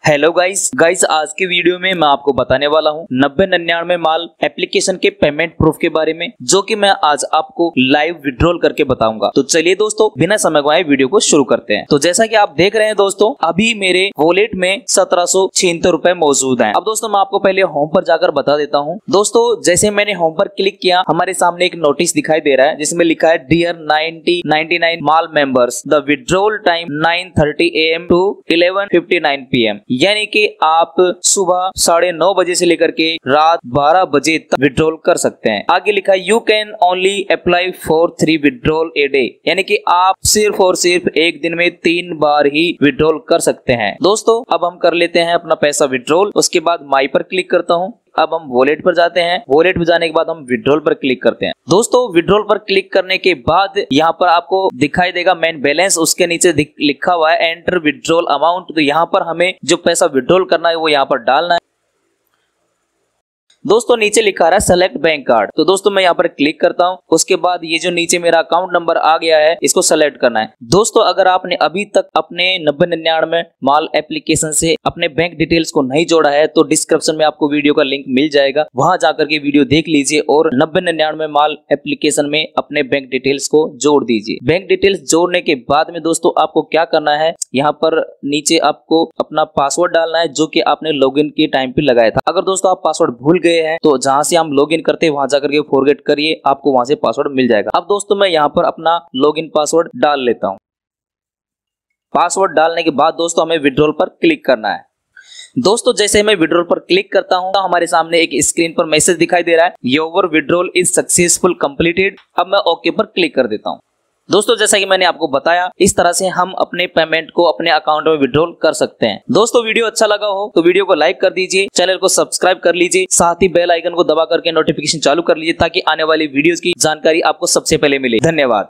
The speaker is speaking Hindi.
हेलो गाइस आज के वीडियो में मैं आपको बताने वाला हूँ 9099 माल एप्लीकेशन के पेमेंट प्रूफ के बारे में, जो कि मैं आज आपको लाइव विड्रॉल करके बताऊंगा। तो चलिए दोस्तों, बिना समय गवाए वीडियो को शुरू करते हैं। तो जैसा कि आप देख रहे हैं दोस्तों, अभी मेरे वॉलेट में 1776 रुपए मौजूद हैं। अब दोस्तों मैं आपको पहले होम पर जाकर बता देता हूँ। दोस्तों जैसे मैंने होम पर क्लिक किया, हमारे सामने एक नोटिस दिखाई दे रहा है जिसमें लिखा है dear 9099 mall members, the withdrawal time 9:30 AM to 11:59 PM, यानी कि आप सुबह 9:30 बजे से लेकर के रात 12 बजे तक विड्रॉल कर सकते हैं। आगे लिखा है you can only apply for 3 withdrawal a day, यानी कि आप सिर्फ और सिर्फ एक दिन में 3 बार ही विड्रॉल कर सकते हैं। दोस्तों अब हम कर लेते हैं अपना पैसा विड्रॉल। उसके बाद माई पर क्लिक करता हूँ। अब हम वॉलेट पर जाते हैं। वॉलेट पर जाने के बाद हम विड्रॉल पर क्लिक करते हैं। दोस्तों विड्रॉल पर क्लिक करने के बाद यहाँ पर आपको दिखाई देगा मेन बैलेंस, उसके नीचे लिखा हुआ है एंटर विड्रॉल अमाउंट। तो यहाँ पर हमें जो पैसा विड्रॉल करना है वो यहाँ पर डालना है। दोस्तों नीचे लिखा रहा है सेलेक्ट बैंक कार्ड, तो दोस्तों मैं यहाँ पर क्लिक करता हूँ। उसके बाद ये जो नीचे मेरा अकाउंट नंबर आ गया है, इसको सेलेक्ट करना है। दोस्तों अगर आपने अभी तक अपने 9099 माल एप्लीकेशन से अपने बैंक डिटेल्स को नहीं जोड़ा है तो डिस्क्रिप्शन में आपको वीडियो का लिंक मिल जाएगा, वहां जाकर के वीडियो देख लीजिए और 9099 माल एप्लीकेशन में अपने बैंक डिटेल्स को जोड़ दीजिए। बैंक डिटेल्स जोड़ने के बाद में दोस्तों आपको क्या करना है, यहाँ पर नीचे आपको अपना पासवर्ड डालना है जो कि आपने लॉगिन के टाइम पे लगाया था। अगर दोस्तों आप पासवर्ड भूल गए हैं तो जहां से हम लॉगिन करते हैं वहां जाकर के फॉरगेट करिए, आपको वहां से पासवर्ड मिल जाएगा। अब दोस्तों मैं यहां पर अपना लॉगिन पासवर्ड डाल लेता हूं। पासवर्ड डालने के बाद दोस्तों हमें विड्रॉल पर क्लिक करना है। दोस्तों जैसे मैं विड्रॉल पर क्लिक करता हूं तो हमारे सामने एक स्क्रीन पर मैसेज दिखाई दे रहा है your withdrawal is successful completed. अब मैं ओके पर क्लिक कर देता हूं। दोस्तों जैसा कि मैंने आपको बताया, इस तरह से हम अपने पेमेंट को अपने अकाउंट में विड्रॉल कर सकते हैं। दोस्तों वीडियो अच्छा लगा हो तो वीडियो को लाइक कर दीजिए, चैनल को सब्सक्राइब कर लीजिए, साथ ही बेल आइकन को दबा करके नोटिफिकेशन चालू कर लीजिए ताकि आने वाली वीडियोस की जानकारी आपको सबसे पहले मिले। धन्यवाद।